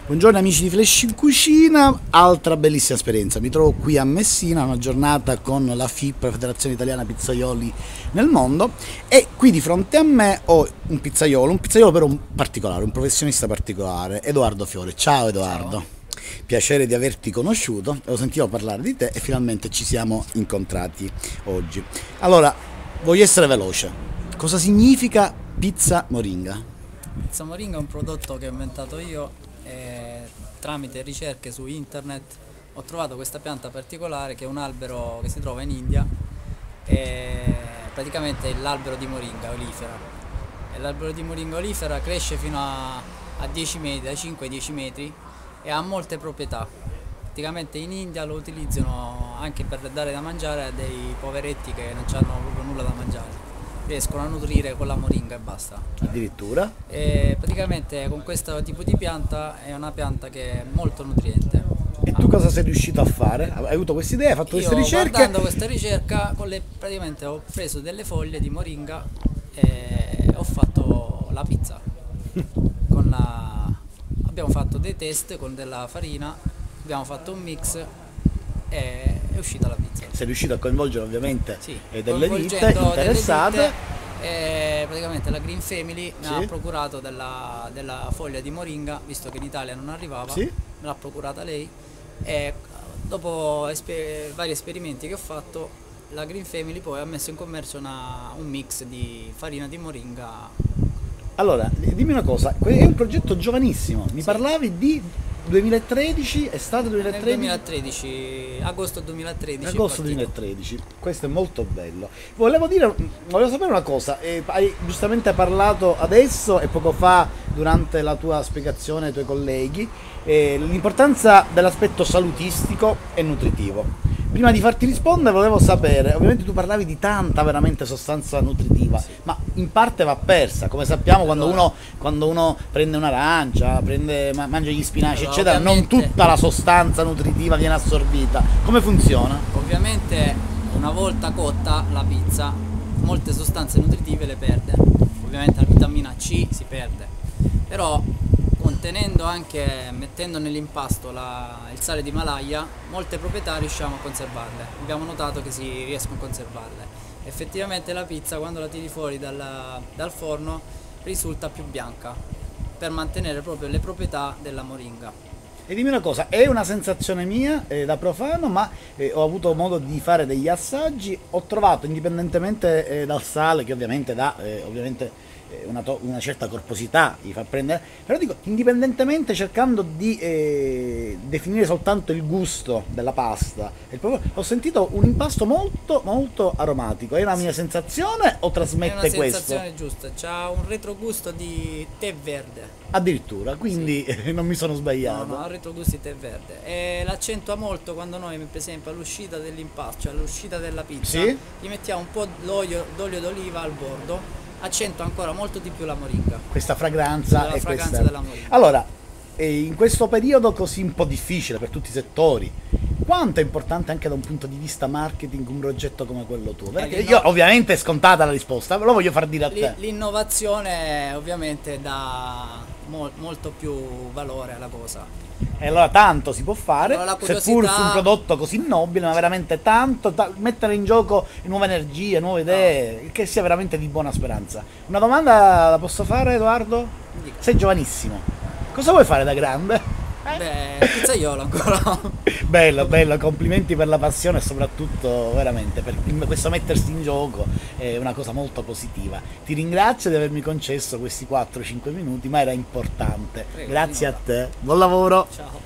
Buongiorno amici di Flash in Cucina, altra bellissima esperienza. Mi trovo qui a Messina, una giornata con la FIP, la Federazione Italiana Pizzaioli nel Mondo, e qui di fronte a me ho un pizzaiolo però un particolare, un professionista particolare, Edoardo Fiore. Ciao Edoardo. Ciao. Piacere di averti conosciuto, lo sentivo parlare di te e finalmente ci siamo incontrati oggi. Allora, voglio essere veloce. Cosa significa pizza moringa? Pizza moringa è un prodotto che ho inventato io e tramite ricerche su internet ho trovato questa pianta particolare che è un albero che si trova in India e praticamente è l'albero di moringa olifera. E l'albero di moringa olifera cresce fino a 10 metri, dai 5 ai 10 metri e ha molte proprietà. Praticamente in India lo utilizzano anche per dare da mangiare a dei poveretti che non hanno proprio nulla da mangiare. Riescono a nutrire con la moringa e basta. Addirittura? E praticamente con questo tipo di pianta è una pianta che è molto nutriente. E tu cosa sei riuscito a fare? Hai avuto questa idea, hai fatto queste ricerche? Guardando questa ricerca, praticamente ho preso delle foglie di moringa e ho fatto la pizza. Abbiamo fatto dei test con della farina, abbiamo fatto un mix e è uscita la pizza. Sei riuscito a coinvolgere ovviamente Sì, delle ditte interessate. E praticamente la Green Family mi Sì. ha procurato della foglia di moringa, visto che in Italia non arrivava, Sì. me l'ha procurata lei e dopo vari esperimenti che ho fatto, la Green Family poi ha messo in commercio un mix di farina di moringa. Allora, dimmi una cosa, è un progetto giovanissimo, mi Sì. parlavi di 2013, estate Nel 2013? 2013, agosto 2013. è Agosto partito. 2013, questo è molto bello. Volevo sapere una cosa, hai giustamente parlato adesso e poco fa durante la tua spiegazione ai tuoi colleghi, l'importanza dell'aspetto salutistico e nutritivo. Prima di farti rispondere volevo sapere, ovviamente tu parlavi di tanta veramente sostanza nutritiva, Sì. ma in parte va persa, come sappiamo Allora. quando uno prende un'arancia, mangia gli spinaci, Allora, eccetera, non ovviamente. tutta la sostanza nutritiva viene assorbita. Come funziona? Ovviamente una volta cotta la pizza molte sostanze nutritive le perde, ovviamente la vitamina C si perde, però contenendo anche, mettendo nell'impasto il sale di Malaya, molte proprietà riusciamo a conservarle, abbiamo notato che si riescono a conservarle. Effettivamente la pizza quando la tiri fuori dal forno risulta più bianca per mantenere proprio le proprietà della moringa. E dimmi una cosa, è una sensazione mia da profano, ma ho avuto modo di fare degli assaggi, ho trovato indipendentemente dal sale che ovviamente dà una certa corposità, gli fa prendere, però dico, indipendentemente cercando di definire soltanto il gusto della pasta, ho sentito un impasto molto molto aromatico, è una mia sensazione o È trasmette una questo? sensazione giusta, c'ha un retrogusto di tè verde. Addirittura, quindi non mi sono sbagliato. No, ha un retrogusto di tè verde e l'accentua molto quando noi, per esempio, all'uscita dell'impasto, cioè all'uscita della pizza, Sì? gli mettiamo un po' d'olio d'oliva al bordo, accentua ancora molto di più la moringa. Questa fragranza La e fragranza questa. della moringa. Allora, in questo periodo così un po' difficile per tutti i settori, quanto è importante anche da un punto di vista marketing un progetto come quello tuo? Perché io ovviamente è scontata la risposta, lo voglio far dire a te. L'innovazione ovviamente dà molto più valore alla cosa. E allora tanto si può fare, Allora, la seppur curiosità- su un prodotto così nobile, ma veramente tanto, mettere in gioco nuove energie, nuove idee, che sia veramente di buona speranza. Una domanda la posso fare, Edoardo? Dica. Sei giovanissimo. Cosa vuoi fare da grande? Beh, pizzaiolo ancora. Bello, bello, complimenti per la passione e soprattutto veramente per questo mettersi in gioco è una cosa molto positiva. Ti ringrazio di avermi concesso questi 4-5 minuti, ma era importante. Prego, Grazie a di te, buon lavoro. Ciao.